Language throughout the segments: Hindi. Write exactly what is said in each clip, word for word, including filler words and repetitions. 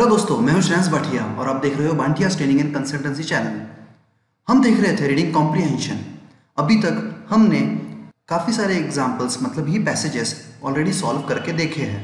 हेलो दोस्तों, मैं हूं श्रेयांस बांथिया और आप देख रहे हो Banthia training and consultancy channel. हम देख रहे थे रीडिंग कॉम्प्रिहेंशन। अभी तक हमने काफ़ी सारे एग्जाम्पल्स मतलब ही पैसेजेस ऑलरेडी सॉल्व करके देखे हैं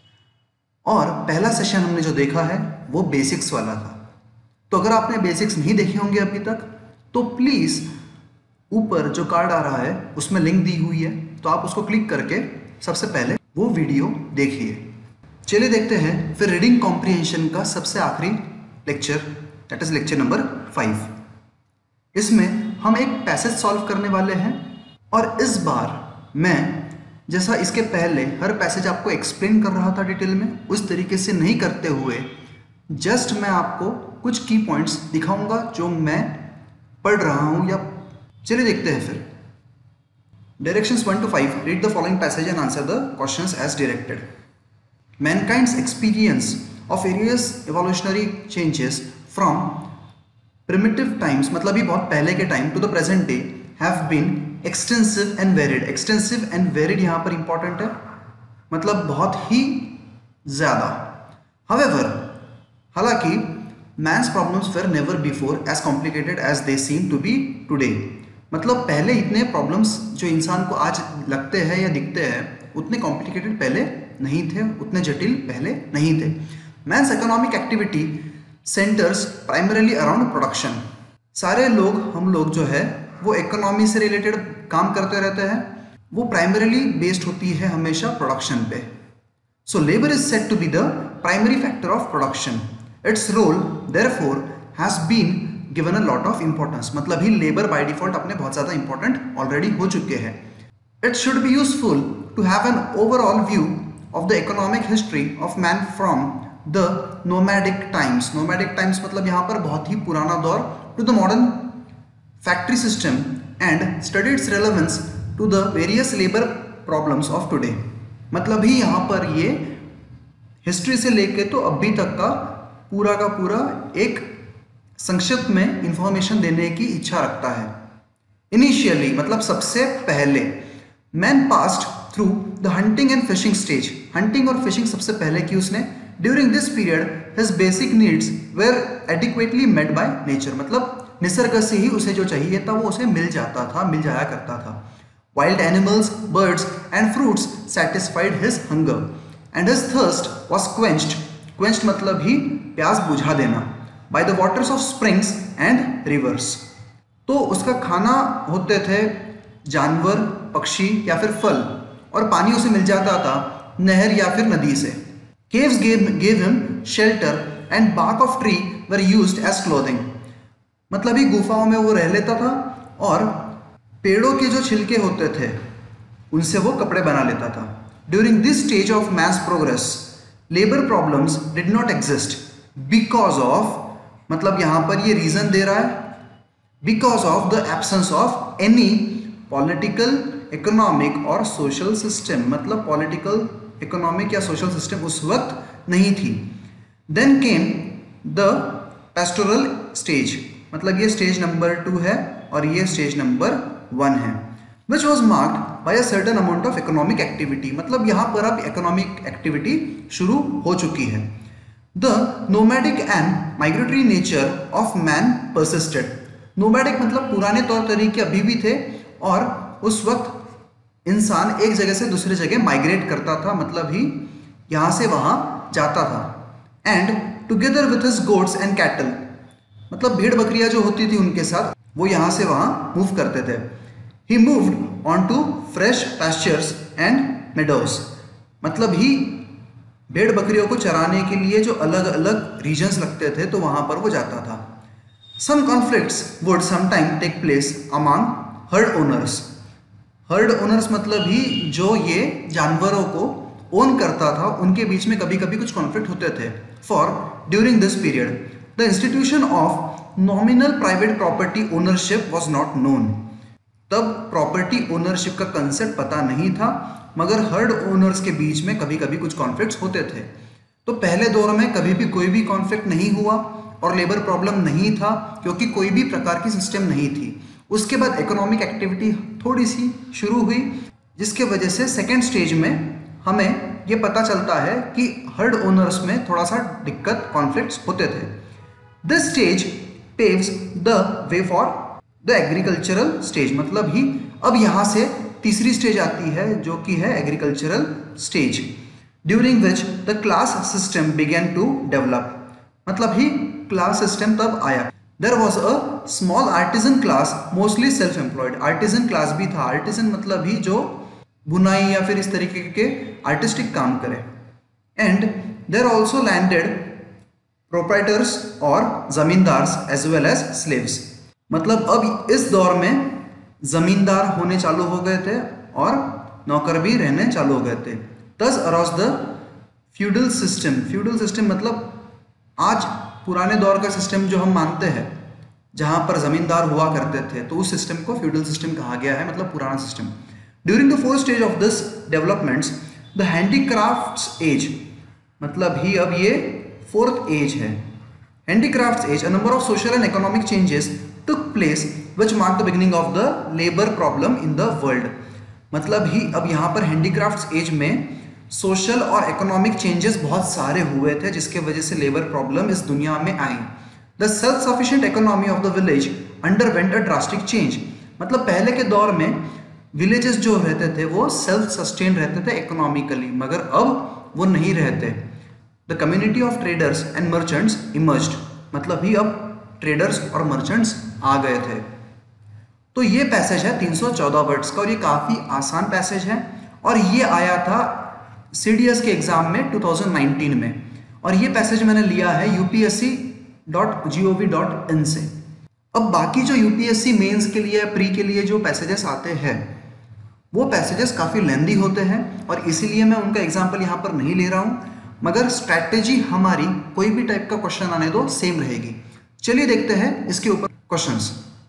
और पहला सेशन हमने जो देखा है वो बेसिक्स वाला था। तो अगर आपने बेसिक्स नहीं देखे होंगे अभी तक तो प्लीज़ ऊपर जो कार्ड आ रहा है उसमें लिंक दी हुई है, तो आप उसको क्लिक करके सबसे पहले वो वीडियो देखिए। चलिए देखते हैं फिर रीडिंग कॉम्प्रिहेंशन का सबसे आखिरी lecture, that is lecture number five. इसमें हम एक पैसेज सॉल्व करने वाले हैं और इस बार मैं जैसा इसके पहले हर पैसेज आपको एक्सप्लेन कर रहा था डिटेल में, उस तरीके से नहीं करते हुए जस्ट मैं आपको कुछ की पॉइंट्स दिखाऊंगा जो मैं पढ़ रहा हूं। या चलिए देखते हैं फिर। Directions one two five, read the following passage and answer the questions as directed. Mankind's experience of various evolutionary changes from primitive times, मतलब ये बहुत पहले के time to the present day have been extensive and varied. Extensive and varied यहाँ पर important है, मतलब बहुत ही ज़्यादा। However, हालांकि man's problems were never before as complicated as they seem to be today. मतलब पहले इतने प्रॉब्लम्स जो इंसान को आज लगते हैं या दिखते हैं उतने कॉम्प्लिकेटेड पहले नहीं थे, उतने जटिल पहले नहीं थे। Man's economic activity centres primarily around production. सारे लोग हम लोग जो है वो इकोनॉमी से रिलेटेड काम करते रहते हैं, वो प्राइमरीली बेस्ड होती है हमेशा प्रोडक्शन पे। So labour is said to be the primary factor of production. Its role therefore has been given a lot of importance, मतलब ही लेबर बाय डिफॉल्ट अपने बहुत ज़्यादा इंपॉर्टेंट ऑलरेडी हो चुके हैं। It should be useful to have an overall view of the economic history of man from the nomadic times. Nomadic times मतलब यहाँ पर बहुत ही पुराना दौर to the modern factory system and study its relevance to the various labor problems of today. मतलब ही यहाँ पर ये हिस्ट्री से लेके तो अभी तक का पूरा का पूरा एक संक्षिप्त में इंफॉर्मेशन देने की इच्छा रखता है। इनिशियली मतलब सबसे पहले man passed through the hunting and fishing stage. Hunting और फिशिंग सबसे पहले की उसने। During this period his basic needs were adequately met by nature, मतलब निसर्ग से ही उसे जो चाहिए था वो उसे मिल जाता था, मिल जाया करता था। Wild animals, birds and fruits satisfied his hunger and his thirst was quenched. Quenched मतलब ही प्यास बुझा देना। By the waters of springs and rivers, तो उसका खाना होते थे जानवर, पक्षी या फिर फल, और पानी उसे मिल जाता था नहर या फिर नदी से। Caves gave, gave him shelter and bark of tree were used as clothing, मतलब ही गुफाओं में वो रह लेता था और पेड़ों के जो छिलके होते थे उनसे वो कपड़े बना लेता था। During this stage of man's progress, labor problems did not exist because of, मतलब यहाँ पर ये रीजन दे रहा है, because of the absence of any political, economic और सोशल सिस्टम, मतलब पॉलिटिकल, इकोनॉमिक या सोशल सिस्टम उस वक्त नहीं थी। Then came the pastoral stage, मतलब ये स्टेज नंबर टू है और ये स्टेज नंबर वन है, which was marked by a certain amount of economic activity, मतलब यहाँ पर अब इकोनॉमिक एक्टिविटी शुरू हो चुकी है। The nomadic and migratory nature of man persisted. Nomadic मतलब पुराने तौर तरीके अभी भी थे और उस वक्त इंसान एक जगह से दूसरे जगह माइग्रेट करता था, मतलब ही यहाँ से वहाँ जाता था। And together with his goats and cattle, मतलब भेड़ बकरियाँ जो होती थी उनके साथ वो यहाँ से वहाँ मूव करते थे। He moved on to fresh pastures and meadows, मतलब ही भेड़ बकरियों को चराने के लिए जो अलग अलग रीजन्स लगते थे तो वहाँ पर वो जाता था। Some conflicts would sometime take place among herd owners. Herd owners मतलब ही जो ये जानवरों को ओन करता था उनके बीच में कभी कभी कुछ कॉन्फ्लिक्ट होते थे। For during this period the institution of nominal private property ownership was not known. तब प्रॉपर्टी ओनरशिप का कंसेप्ट पता नहीं था, मगर हर्ड ओनर्स के बीच में कभी कभी कुछ कॉन्फ्लिक्ट्स होते थे। तो पहले दौर में कभी भी कोई भी कॉन्फ्लिक्ट नहीं हुआ और लेबर प्रॉब्लम नहीं था क्योंकि कोई भी प्रकार की सिस्टम नहीं थी। उसके बाद इकोनॉमिक एक्टिविटी थोड़ी सी शुरू हुई जिसके वजह से सेकेंड स्टेज में हमें ये पता चलता है कि हर्ड ओनर्स में थोड़ा सा दिक्कत कॉन्फ्लिक्ट्स होते थे। This stage paves the way for the agricultural stage, मतलब ही अब यहाँ से तीसरी स्टेज आती है जो कि है agricultural stage, during which the class system began to develop, मतलब ही क्लास सिस्टम तब आया। There was a small artisan class mostly self employed, artisan class भी था, आर्टिजन मतलब ही जो बुनाई या फिर इस तरीके के आर्टिस्टिक काम करे। And there also landed proprietors और zamindars as well as slaves, मतलब अब इस दौर में जमींदार होने चालू हो गए थे और नौकर भी रहने चालू हो गए थे। Thus arose the feudal system, feudal system मतलब आज पुराने दौर का सिस्टम जो हम मानते हैं जहाँ पर जमींदार हुआ करते थे, तो उस सिस्टम को फ्यूडल सिस्टम कहा गया है, मतलब पुराना system. During the fourth stage of this developments the handicrafts age, मतलब ही अब ये फोर्थ एज है, handicrafts age, a number of social and economic changes took place which mark the beginning of the labour problem in the world, मतलब ही अब यहाँ पर हैंडीक्राफ्ट्स एज में सोशल और इकोनॉमिक चेंजेस बहुत सारे हुए थे जिसके वजह से लेबर प्रॉब्लम इस दुनिया में आई। The self sufficient economy of the village underwent a drastic change, मतलब पहले के दौर में विलेजेस जो रहते थे वो सेल्फ सस्टेन रहते थे इकोनॉमिकली, मगर अब वो नहीं रहते। The community of traders and merchants emerged, मतलब ही अब ट्रेडर्स और मर्चेंट्स आ गए थे। तो ये पैसेज है तीन सौ चौदह वर्ड्स का और ये काफ़ी आसान पैसेज है और ये आया था सीडीएस के एग्जाम में दो हज़ार उन्नीस में, और ये पैसेज मैंने लिया है UPSC dot G O V dot in से। अब बाकी जो यूपीएससी मेंस के लिए प्री के लिए जो पैसेजेस आते हैं वो पैसेजेस काफ़ी लेंदी होते हैं और इसीलिए मैं उनका एग्जाम्पल यहाँ पर नहीं ले रहा हूँ, मगर स्ट्रैटेजी हमारी कोई भी टाइप का क्वेश्चन आने दो सेम रहेगी। चलिए देखते हैं इसके ऊपर questions.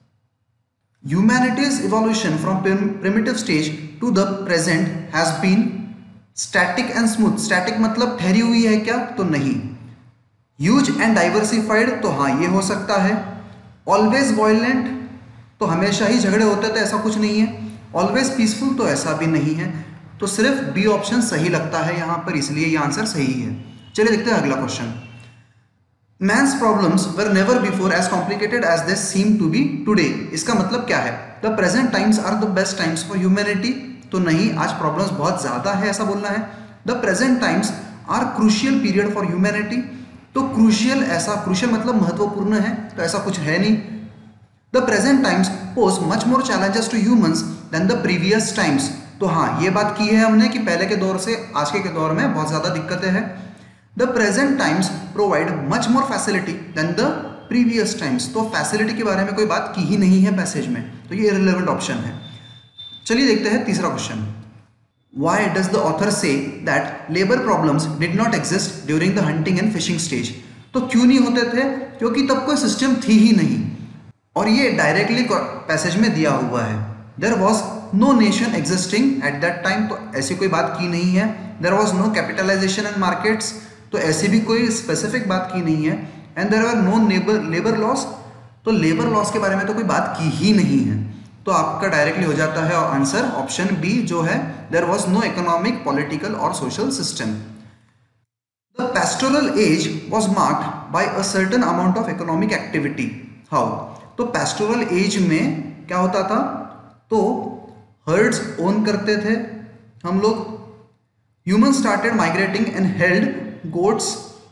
Humanity's evolution from primitive stage to the present has been static and smooth. Static मतलब ठहरी हुई है क्या? तो नहीं। Huge and diversified तो हाँ ये हो सकता है। Always violent तो हमेशा ही झगड़े होते थे, ऐसा कुछ नहीं है। Always peaceful तो ऐसा भी नहीं है। तो सिर्फ बी ऑप्शन सही लगता है यहाँ पर, इसलिए ये आंसर सही है। चलिए देखते हैं अगला question. Man's problems were never before as complicated as they seem to be today. इसका मतलब क्या है? The present times are the best times for humanity. तो नहीं, आज प्रॉब्लम्स बहुत ज़्यादा है ऐसा बोलना है। The present times are crucial period for humanity. तो crucial ऐसा crucial मतलब महत्वपूर्ण है, तो ऐसा कुछ है नहीं। The present times pose much more challenges to humans than the previous times. तो हाँ ये बात की है हमने कि पहले के दौर से आज के दौर में बहुत ज़्यादा दिक्कतें हैं। The present times provide much more facility than the previous times. तो फैसिलिटी के बारे में कोई बात की ही नहीं है पैसेज में, तो ये irrelevant ऑप्शन है। चलिए देखते हैं तीसरा question. Why does the author say that labor problems did not exist during the hunting and fishing stage? तो क्यों नहीं होते थे? क्योंकि तब कोई सिस्टम थी ही नहीं, और ये डायरेक्टली पैसेज में दिया हुआ है। There was no nation existing at that time, तो ऐसी कोई बात की नहीं है। There was no capitalization in markets, तो ऐसी भी कोई स्पेसिफिक बात की नहीं है। And there are no labour labour loss, तो लेबर लॉस के बारे में तो कोई बात की ही नहीं है, तो आपका डायरेक्टली हो जाता है आंसर ऑप्शन बी जो है there was no economic, political और social system. The pastoral age was marked by a certain amount of economic activity. How? तो पेस्टोरल एज में क्या होता था? तो हर्ड्स ओन करते थे हम लोग। Human started migrating and held goats,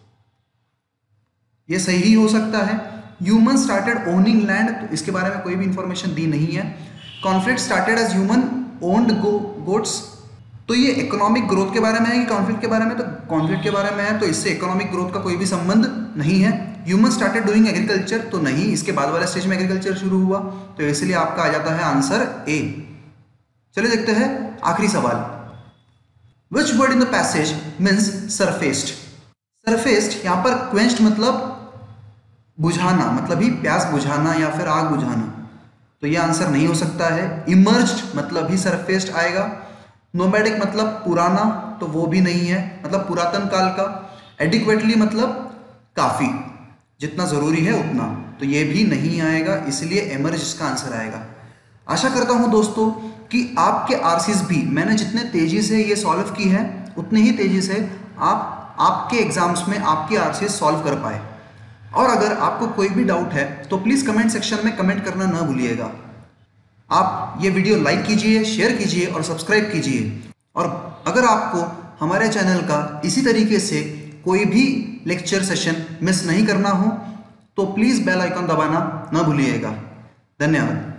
ये सही ही हो सकता है। ह्यूमन स्टार्टेड ओनिंग लैंड, तो इसके बारे में कोई भी इंफॉर्मेशन दी नहीं है। Conflict started as human owned goats, तो ये इकोनॉमिक ग्रोथ के बारे में है कि कॉन्फ्लिक्ट के बारे में? तो कॉन्फ्लिक्ट के बारे में है, तो इससे इकोनॉमिक ग्रोथ का कोई भी संबंध नहीं है। ह्यूमन स्टार्टेड डूइंग एग्रीकल्चर, तो नहीं, इसके बाद वाले स्टेज में एग्रीकल्चर शुरू हुआ, तो इसलिए आपका आ जाता है आंसर ए। चलिए देखते हैं आखिरी सवाल। Which word in the passage means surfaced? Surfaced यहाँ पर quenched मतलब बुझाना, मतलब ही प्यास बुझाना या फिर आग बुझाना, तो ये आंसर नहीं हो सकता है। Emerged मतलब ही surfaced आएगा। Nomadic मतलब पुराना, तो वो भी नहीं है, मतलब पुरातन काल का। Adequately मतलब काफी, जितना जरूरी है उतना, तो ये भी नहीं आएगा, इसलिए emerged इसका आंसर आएगा। आशा करता हूं दोस्तों कि आपके आरसीज भी मैंने जितने तेजी से ये सॉल्व की है उतनी ही तेज़ी से आप आपके एग्ज़ाम्स में आपकी आरसीएस सॉल्व कर पाए। और अगर आपको कोई भी डाउट है तो प्लीज़ कमेंट सेक्शन में कमेंट करना ना भूलिएगा। आप ये वीडियो लाइक कीजिए, शेयर कीजिए और सब्सक्राइब कीजिए। और अगर आपको हमारे चैनल का इसी तरीके से कोई भी लेक्चर सेशन मिस नहीं करना हो तो प्लीज़ बेल आइकन दबाना ना भूलिएगा। धन्यवाद।